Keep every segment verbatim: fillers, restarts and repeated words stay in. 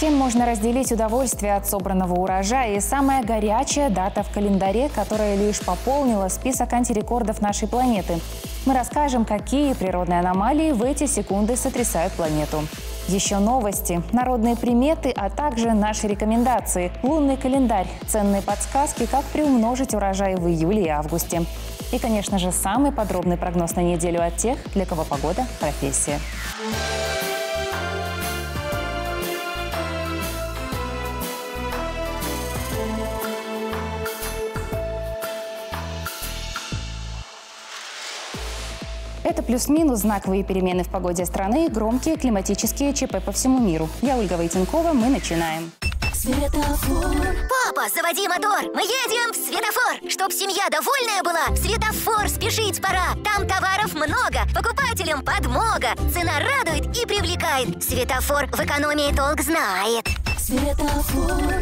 кем можно разделить удовольствие от собранного урожая и самая горячая дата в календаре, которая лишь пополнила список антирекордов нашей планеты. Мы расскажем, какие природные аномалии в эти секунды сотрясают планету. Еще новости, народные приметы, а также наши рекомендации. Лунный календарь, ценные подсказки, как приумножить урожай в июле и августе. И, конечно же, самый подробный прогноз на неделю от тех, для кого погода – профессия. Это плюс-минус, знаковые перемены в погоде страны, громкие климатические ЧП по всему миру. Я Ольга Войтенкова, мы начинаем. Светофор. Папа, заводи мотор! Мы едем в светофор! Чтоб семья довольная была, в светофор спешить пора! Там товаров много, покупателям подмога. Цена радует и привлекает. Светофор в экономии толк знает. Светофор.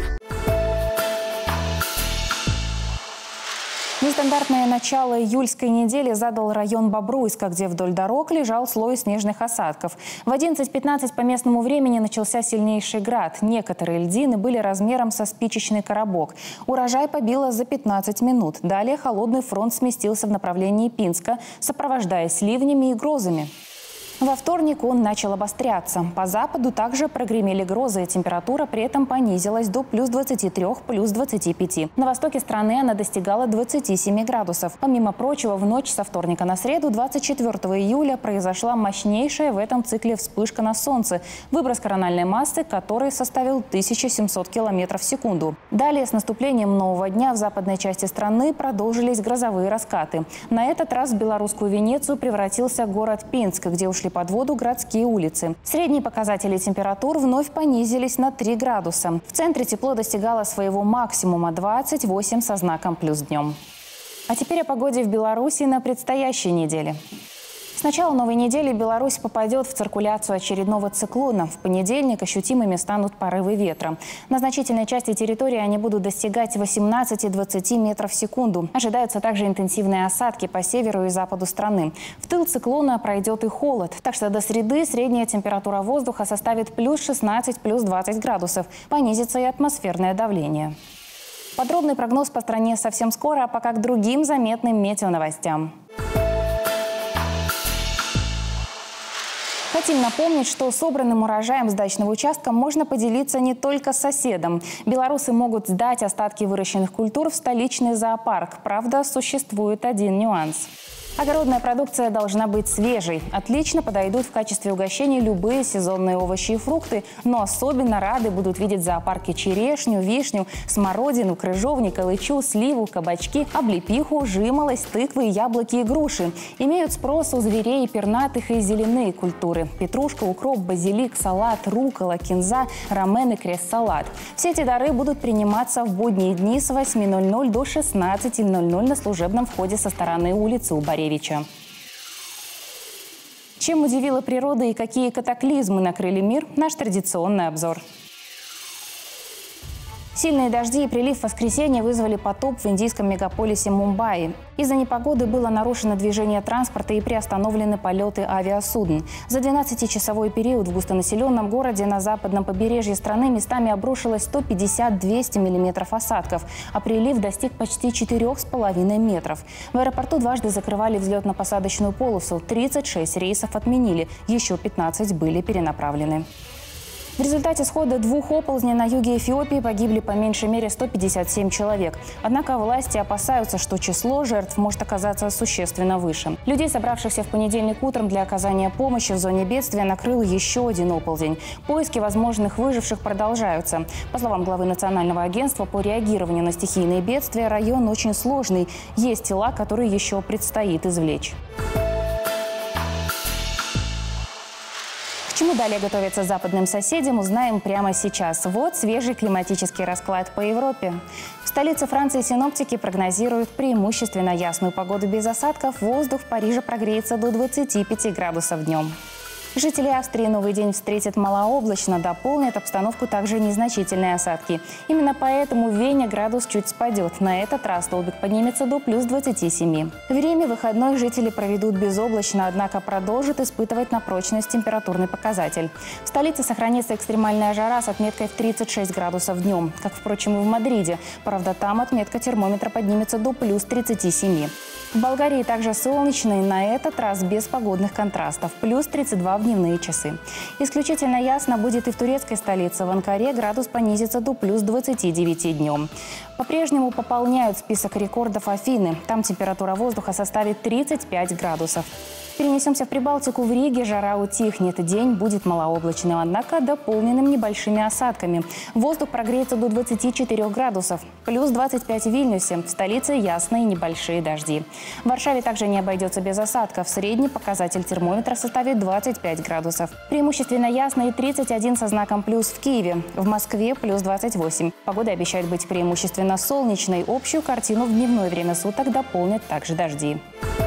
Нестандартное начало июльской недели задал район Бобруйска, где вдоль дорог лежал слой снежных осадков. В одиннадцать пятнадцать по местному времени начался сильнейший град. Некоторые льдины были размером со спичечный коробок. Урожай побило за пятнадцать минут. Далее холодный фронт сместился в направлении Пинска, сопровождаясь ливнями и грозами. Во вторник он начал обостряться. По западу также прогремели грозы. Температура при этом понизилась до плюс двадцати трёх, плюс двадцати пяти. На востоке страны она достигала двадцати семи градусов. Помимо прочего, в ночь со вторника на среду, двадцать четвёртого июля, произошла мощнейшая в этом цикле вспышка на Солнце. Выброс корональной массы, который составил тысячу семьсот километров в секунду. Далее, с наступлением нового дня в западной части страны продолжились грозовые раскаты. На этот раз в белорусскую Венецию превратился город Пинск, где ушли под воду городские улицы. Средние показатели температур вновь понизились на три градуса. В центре тепло достигало своего максимума – двадцать восемь со знаком плюс днем. А теперь о погоде в Беларуси на предстоящей неделе. С начала новой недели Беларусь попадет в циркуляцию очередного циклона. В понедельник ощутимыми станут порывы ветра. На значительной части территории они будут достигать восемнадцати-двадцати метров в секунду. Ожидаются также интенсивные осадки по северу и западу страны. В тыл циклона пройдет и холод. Так что до среды средняя температура воздуха составит плюс шестнадцать, плюс двадцать градусов. Понизится и атмосферное давление. Подробный прогноз по стране совсем скоро, а пока к другим заметным метеоновостям. Хотим напомнить, что собранным урожаем с дачного участка можно поделиться не только с соседом. Белорусы могут сдать остатки выращенных культур в столичный зоопарк. Правда, существует один нюанс. Огородная продукция должна быть свежей. Отлично подойдут в качестве угощения любые сезонные овощи и фрукты, но особенно рады будут видеть в зоопарке черешню, вишню, смородину, крыжовник, алычу, сливу, кабачки, облепиху, жимолость, тыквы, яблоки и груши. Имеют спрос у зверей пернатых и зеленые культуры. Петрушка, укроп, базилик, салат, руккола, кинза, ромен и крест-салат. Все эти дары будут приниматься в будние дни с восьми ноль-ноль до шестнадцати ноль-ноль на служебном входе со стороны улицы Убаревича. Чем удивила природа и какие катаклизмы накрыли мир – наш традиционный обзор. Сильные дожди и прилив в воскресенье вызвали потоп в индийском мегаполисе Мумбаи. Из-за непогоды было нарушено движение транспорта и приостановлены полеты авиасудн. За двенадцатичасовой период в густонаселенном городе на западном побережье страны местами обрушилось сто пятьдесят — двести миллиметров осадков, а прилив достиг почти четырёх с половиной метров. В аэропорту дважды закрывали взлетно-посадочную полосу, тридцать шесть рейсов отменили, еще пятнадцать были перенаправлены. В результате схода двух оползней на юге Эфиопии погибли по меньшей мере сто пятьдесят семь человек. Однако власти опасаются, что число жертв может оказаться существенно выше. Людей, собравшихся в понедельник утром для оказания помощи в зоне бедствия, накрыл еще один оползень. Поиски возможных выживших продолжаются. По словам главы Национального агентства по реагированию на стихийные бедствия, район очень сложный. Есть тела, которые еще предстоит извлечь. К чему далее готовиться западным соседям, узнаем прямо сейчас. Вот свежий климатический расклад по Европе. В столице Франции синоптики прогнозируют преимущественно ясную погоду без осадков. Воздух в Париже прогреется до двадцати пяти градусов днем. Жители Австрии Новый день встретят малооблачно, дополнят обстановку также незначительные осадки. Именно поэтому в Вене градус чуть спадет. На этот раз столбик поднимется до плюс двадцати семи. В Риме выходной жители проведут безоблачно, однако продолжат испытывать на прочность температурный показатель. В столице сохранится экстремальная жара с отметкой в тридцать шесть градусов днем, как, впрочем, и в Мадриде. Правда, там отметка термометра поднимется до плюс тридцати семи. В Болгарии также солнечно и на этот раз без погодных контрастов – плюс тридцать два в дневные часы. Исключительно ясно будет и в турецкой столице. В Анкаре градус понизится до плюс двадцати девяти днем. По-прежнему пополняют список рекордов Афины. Там температура воздуха составит тридцать пять градусов. Перенесемся в Прибалтику. В Риге жара утихнет. День будет малооблачным, однако дополненным небольшими осадками. Воздух прогреется до двадцати четырёх градусов. Плюс двадцать пять в Вильнюсе. В столице ясные небольшие дожди. В Варшаве также не обойдется без осадков. Средний показатель термометра составит двадцать пять градусов. Преимущественно ясно и тридцать один со знаком плюс в Киеве. В Москве плюс двадцать восемь. Погода обещает быть преимущественно солнечной. Общую картину в дневное время суток дополнят также дожди.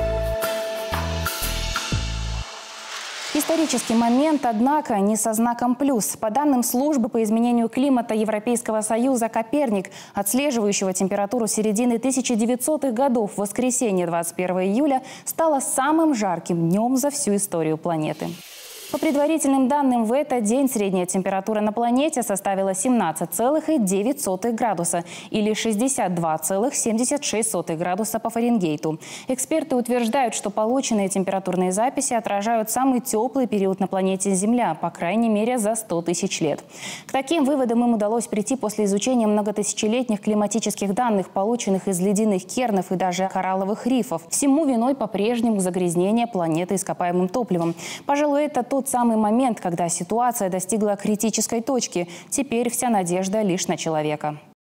Исторический момент, однако, не со знаком плюс. По данным службы по изменению климата Европейского союза «Коперник», отслеживающего температуру середины тысяча девятисотых годов, воскресенье двадцать первого июля стало самым жарким днем за всю историю планеты. По предварительным данным, в этот день средняя температура на планете составила семнадцать целых девять сотых градуса или шестьдесят два целых семьдесят шесть сотых градуса по Фаренгейту. Эксперты утверждают, что полученные температурные записи отражают самый теплый период на планете Земля, по крайней мере, за сто тысяч лет. К таким выводам им удалось прийти после изучения многотысячелетних климатических данных, полученных из ледяных кернов и даже коралловых рифов. Всему виной по-прежнему загрязнение планеты ископаемым топливом. Пожалуй, это тот Тот самый момент, когда ситуация достигла критической точки. Теперь вся надежда лишь на человека.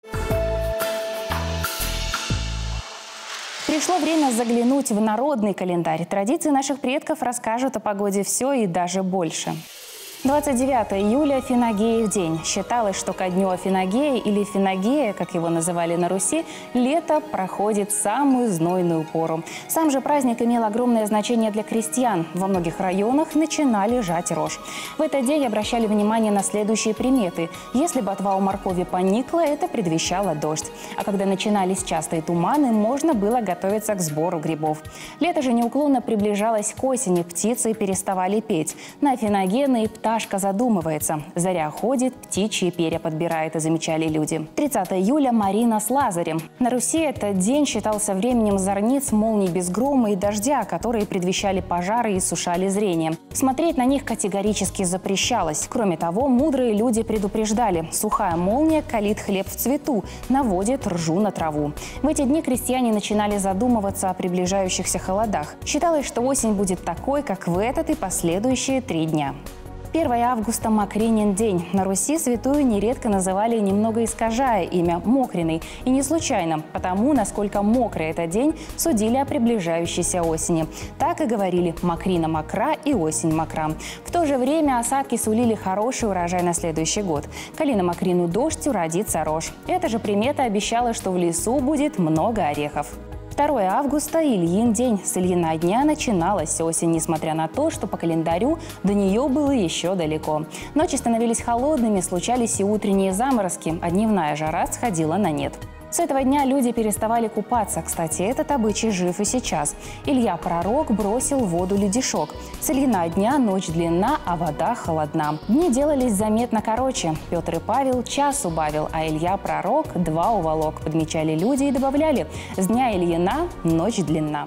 Пришло время заглянуть в народный календарь. Традиции наших предков расскажут о погоде все и даже больше. двадцать девятого июля – Финагеев день. Считалось, что ко дню Афинагея или Финагея, как его называли на Руси, лето проходит самую знойную пору. Сам же праздник имел огромное значение для крестьян. Во многих районах начинали жать рожь. В этот день обращали внимание на следующие приметы. Если ботва у моркови поникла, это предвещало дождь. А когда начинались частые туманы, можно было готовиться к сбору грибов. Лето же неуклонно приближалось к осени, птицы переставали петь. На Финагены и птахи Пташка задумывается. Заря ходит, птичьи перья подбирает, и замечали люди. тридцатого июля – Марина с Лазарем. На Руси этот день считался временем зорниц, молний без грома и дождя, которые предвещали пожары и сушали зрение. Смотреть на них категорически запрещалось. Кроме того, мудрые люди предупреждали: сухая молния калит хлеб в цвету, наводит ржу на траву. В эти дни крестьяне начинали задумываться о приближающихся холодах. Считалось, что осень будет такой, как в этот и последующие три дня. первого августа – Мокринин день. На Руси святую нередко называли, немного искажая имя, Мокриной. И не случайно, потому, насколько мокрый этот день, судили о приближающейся осени. Так и говорили: Мокрина мокра и осень мокра. В то же время осадки сулили хороший урожай на следующий год. Коли на мокрину дождь, уродится рожь. Эта же примета обещала, что в лесу будет много орехов. второго августа – Ильин день. С Ильина дня начиналась осень, несмотря на то, что по календарю до нее было еще далеко. Ночи становились холодными, случались и утренние заморозки, а дневная жара сходила на нет. С этого дня люди переставали купаться. Кстати, этот обычай жив и сейчас. Илья Пророк бросил в воду ледешок. С Ильина дня ночь длинна, а вода холодна. Дни делались заметно короче. Петр и Павел час убавил, а Илья Пророк два уволок. Подмечали люди и добавляли: с дня Ильина ночь длинна.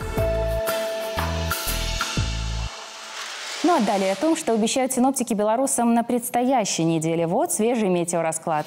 Ну а далее о том, что обещают синоптики белорусам на предстоящей неделе. Вот свежий метеорасклад.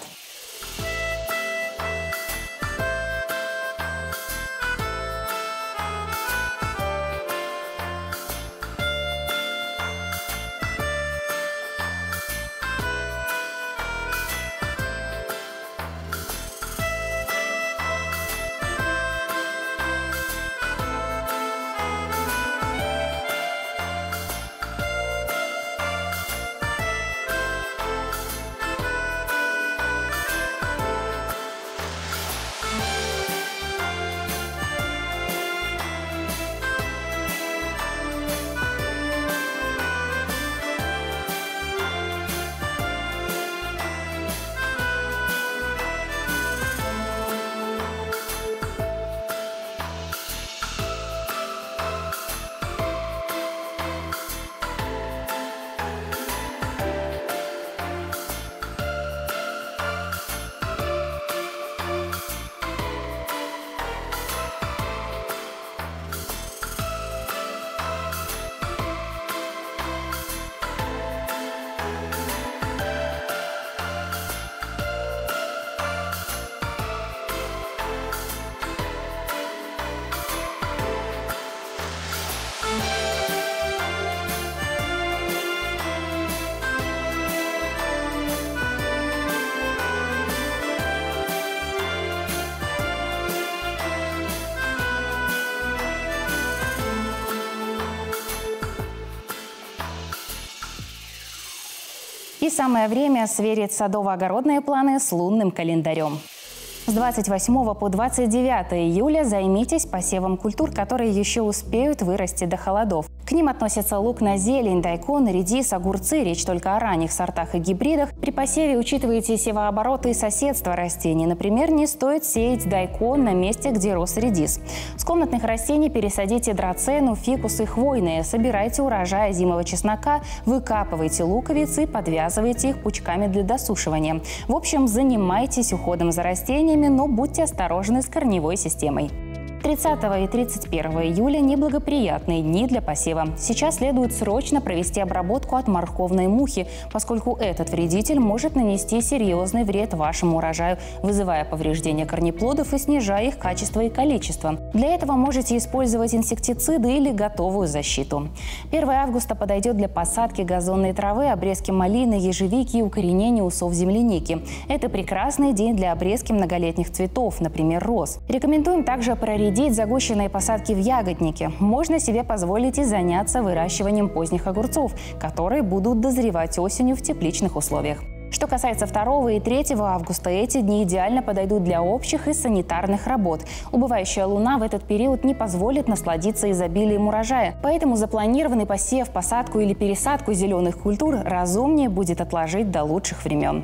И самое время сверить садово-огородные планы с лунным календарем. С двадцать восьмого по двадцать девятое июля займитесь посевом культур, которые еще успеют вырасти до холодов. К ним относятся лук на зелень, дайкон, редис, огурцы. Речь только о ранних сортах и гибридах. При посеве учитывайте севообороты и соседство растений. Например, не стоит сеять дайкон на месте, где рос редис. С комнатных растений пересадите драцену, фикусы, хвойные. Собирайте урожай озимого чеснока, выкапывайте луковицы и подвязывайте их пучками для досушивания. В общем, занимайтесь уходом за растениями, но будьте осторожны с корневой системой. тридцатого и тридцать первого июля – неблагоприятные дни для посева. Сейчас следует срочно провести обработку от морковной мухи, поскольку этот вредитель может нанести серьезный вред вашему урожаю, вызывая повреждения корнеплодов и снижая их качество и количество. Для этого можете использовать инсектициды или готовую защиту. первого августа подойдет для посадки газонной травы, обрезки малины, ежевики и укоренения усов земляники. Это прекрасный день для обрезки многолетних цветов, например, роз. Рекомендуем также проредить загущенные посадки в ягоднике. Можно себе позволить и заняться выращиванием поздних огурцов, которые будут дозревать осенью в тепличных условиях. Что касается второго и третьего августа, эти дни идеально подойдут для общих и санитарных работ. Убывающая луна в этот период не позволит насладиться изобилием урожая, поэтому запланированный посев, посадку или пересадку зеленых культур разумнее будет отложить до лучших времен.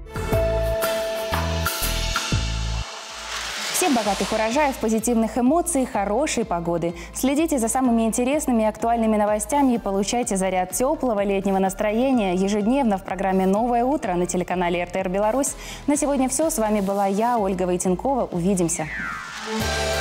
Всем богатых урожаев, позитивных эмоций и хорошей погоды. Следите за самыми интересными и актуальными новостями и получайте заряд теплого летнего настроения ежедневно в программе «Новое утро» на телеканале эр тэ эр Беларусь. На сегодня все. С вами была я, Ольга Войтенкова. Увидимся.